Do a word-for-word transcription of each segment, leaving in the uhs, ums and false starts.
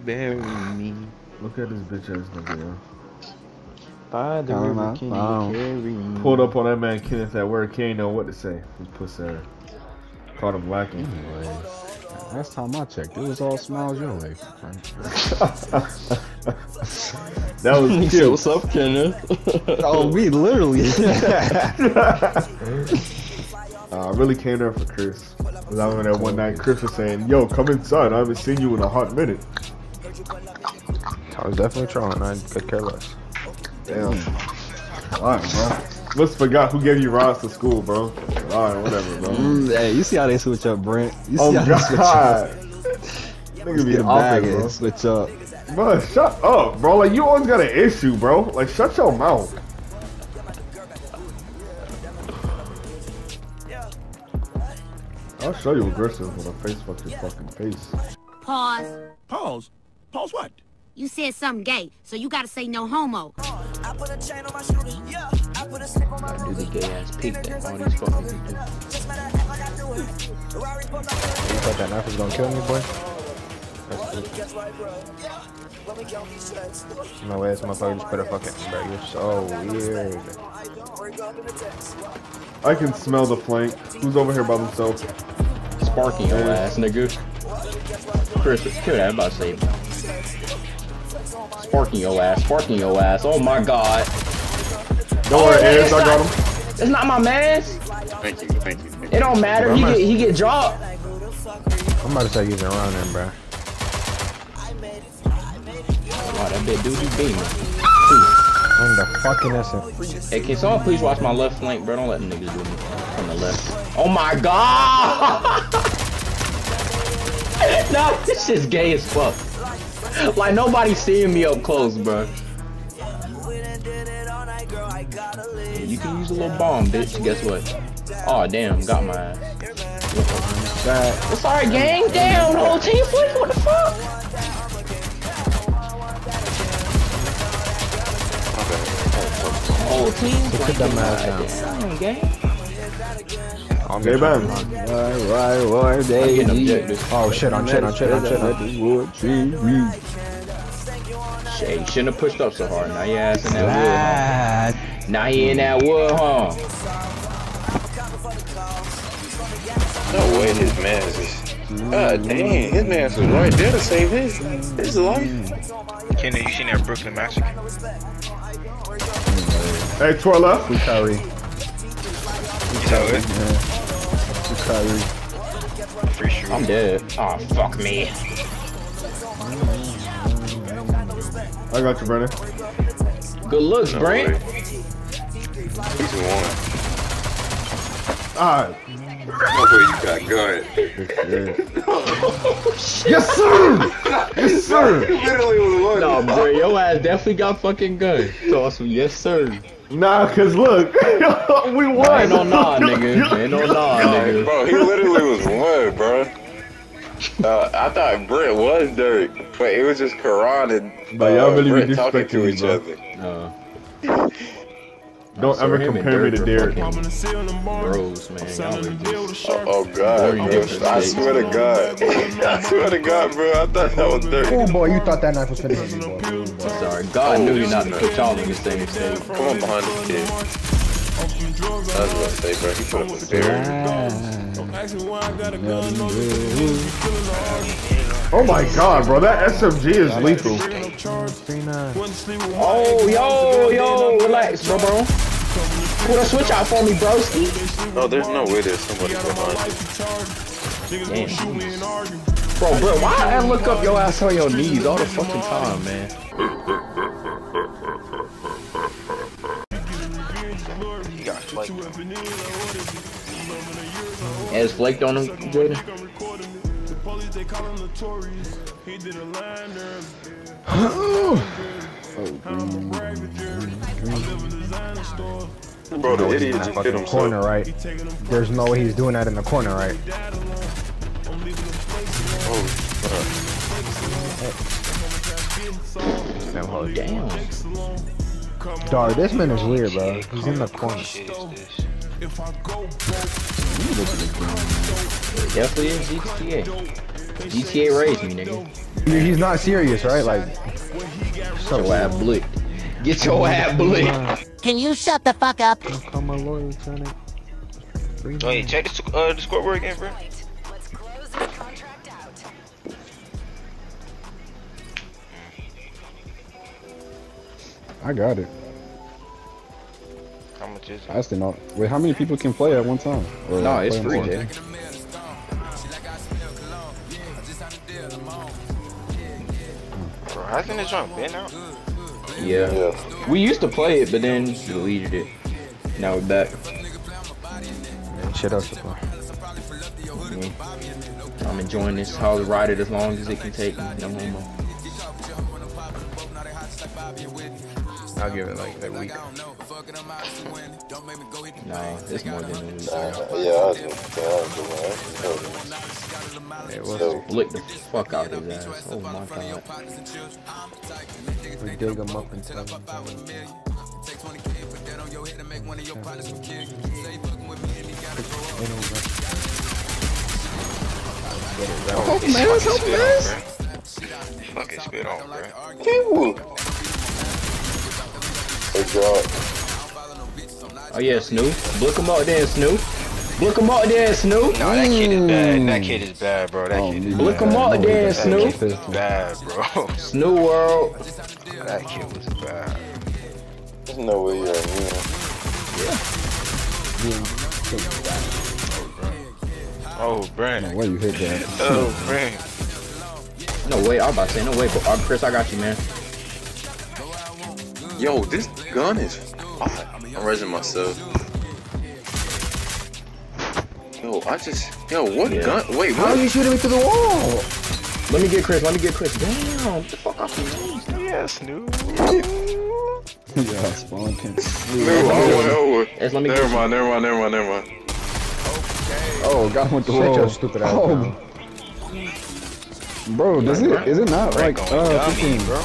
bury me. Look at this bitch ass nigga, yo. By the river, can you carry me? Pulled up on that man Kenneth at work. He ain't know what to say. His pussy ass. Caught him lacking. Anyway, last time I checked, it was all smiles your way. That was cute. What's up, Kenneth? Oh, we literally. uh, I really came there for Chris. Cause I remember that one night Chris was saying, "Yo, come inside. I haven't seen you in a hot minute." I was definitely trying. I could care less. Damn. Alright, bro. Must forgot who gave you rides to school, bro. Alright, whatever, bro. Mm, hey, you see how they switch up, Brent? You see oh, how God. they switch up? Nigga be Get a bag bro. and switch up. Bro, shut up, bro. Like, you always got an issue, bro. Like, shut your mouth. I'll show you aggressive when I face fuck your fucking face. Pause. Pause? Pause what? You said something gay, so you gotta say no homo. I do the gay ass peek that all these fucking people. You thought that knife was gonna kill me, boy? No way, this motherfucker just put a fucking. Bro, you're so weird. I can smell the flank. Who's over here by themselves? Sparking your ass, nigga. Chris, kill that. I'm about to say. Sparking your ass, sparking your ass. Oh my god. Don't worry, Ayers, I got him. It's not my man's. Thank you, thank you. Thank you. It don't matter. Bro, he I'm get he get dropped. I'm about to start using around them, bro. Wow, that big dude, he beat me. I'm the fucking essence. Hey, can someone please watch my left flank, bro? Don't let them niggas do me from the left. Oh my god! No, this shit's gay as fuck. Like nobody's seeing me up close, bro. Yeah, you can use a little bomb, bitch. Guess what? Oh damn, got my ass. It's alright, gang. Damn, the whole team flipped. What the fuck? Whole team Put that mask down. Damn, gang. Okay, man. Why, why, why, they Oh shit, on shit, on shit, on shit, on shit. Shit, you shouldn't have pushed up so hard. Now your ass in that wood, huh? Now you in that wood, huh? No way his mask is. God dang, his mask was right there to save his, his life. Kenny, you seen that Brooklyn Massacre? Hey, Tor left. We Kyrie. You know it? We Kyrie. Pretty sure. I'm dead. Oh, fuck me. I got you, Brennan. Good looks, No Brent. way. He's won. Alright. No way you got gun. Yes, sir! Yes, sir! He literally was one. No, bro, your ass definitely got fucking gun. So awesome, yes, sir. Nah, cause look, we won. Ain't no nah, nigga. Ain't no nah, nigga. Bro, he literally was one, bro. Uh, I thought Brent was Dirk, but it was just Karan and uh, But y'all really be Brent talking to disrespecting me, each bro. other. Uh, Don't sir, ever him and compare me to Dirk Derek. are fucking Bros, man. Y'all are just. Oh, oh God, Boring bro. different I states, swear to man. God. I swear to God, bro. I thought that was Dirk. Oh boy, you thought that knife was finna hit me, boy. Sorry, God Oh, knew you not to shit. put y'all in the same state. Come on behind this kid. I was about to say, bro, he put up a barrier. Oh my god, bro, that S M G is lethal. Oh, yo, yo, relax, bro, bro. Pull the switch out for me, broski. No, there's no way there's somebody behind Damn. Bro, bro, why I look up your ass on your knees all the fucking time, man? you. Got flaked. And it's flaked on him, Jordan. Bro, the idiot just hit Fucking himself. corner, right? There's no way he's doing that in the corner, right? Oh, Damn. Dog, this man is weird, bro. He's in the corner. Definitely is G T A. G T A raised me, nigga. He's not serious, right? Like, Get your ass blicked. Get your ass blicked. Can you shut the fuck up? call my lawyer, Lieutenant. Wait, check the, uh, the scoreboard again, bro. I got it. How much is it? I still not. Wait, how many people can play at one time? Or No, it's play free, in Jay. Bro, hasn't this junk been out? Yeah. yeah. We used to play it, but then deleted it. Now we're back. Man, shit up, supply. Mm. I'm enjoying this. I'll ride it as long as it can take. No homo. I'll give it like that week. No, it's more than a week. Uh, yeah, I'll do it. Yeah, we'll lick the fuck out of his ass. Oh my god. We dig him up and tell him. Oh man, what's up, man? Fucking spit on, bro. Hey, God. Oh yeah, Snoop. Look him out there, Snoop. Look him out there, Snoop. No, that kid is bad. That kid is bad, bro. That Oh, kid is Look bad. him out there, That Snoop. kid is bad, bro. Snoop World. That kid was bad. There's no way you're immune. Oh, Brandon. No way you hit that. Oh, Brandon. No way, I was about to say no way, but uh, Chris, I got you, man. Yo, this gun is fire. I'm raising myself. Yo, I just, yo, what Yeah. gun? Wait, How what? are you shooting me through the wall? Let me get Chris. Let me get Chris. Damn, get the fuck off me. Yeah, Snoop. Yeah, spawn can. No, oh, oh, Yes, let me never get mind, never mind, never mind, never mind. Oh, got him with the Shut wall. your stupid ass Oh. down. Bro, does it? Is it not like Going uh dummy, fifteen? bro.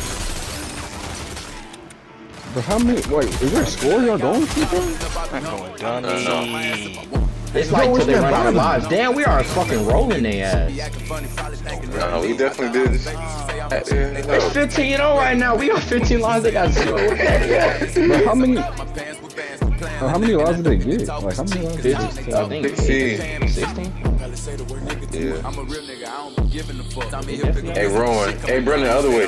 But how many? Wait, is there a score y'all going to? Bro? I'm going dummy. It's like till they run out of lives. Damn, we are fucking rolling their ass. Nah, we definitely did this. It's fifteen and oh right now. We got fifteen lives. They got zero. But how many? Uh, how many lives did they get? Like how many lives? Did they fifty, I think. sixteen. sixteen? Yeah. Hey, Rowan. Hey, Brendan, the other way.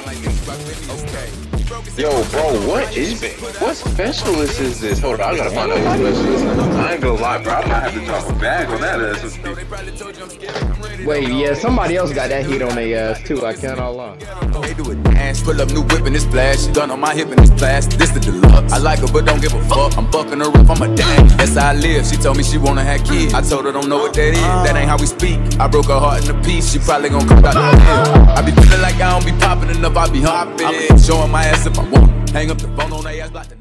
Yo, bro, what is what specialist is this? Hold on, I gotta find out what specialist. I ain't gonna lie, bro. I might have to drop a bag on that ass. Wait, yeah, somebody else got that heat on their ass too. I can't all lie. They do it dance, pull up new whip in this splash. Gun on my hip in this blast. This the deluxe. I like her, but don't give a fuck. I'm fucking her up, I'm a dad. That's how I live. She told me she wanna have kids. I told her don't know what that is. That ain't how we speak. I broke her heart in a piece. She probably gon' come out the hell. I be feeling like I don't be popping enough. I be hopping. I'm showing my ass if I want. Hang up the phone on their ass like the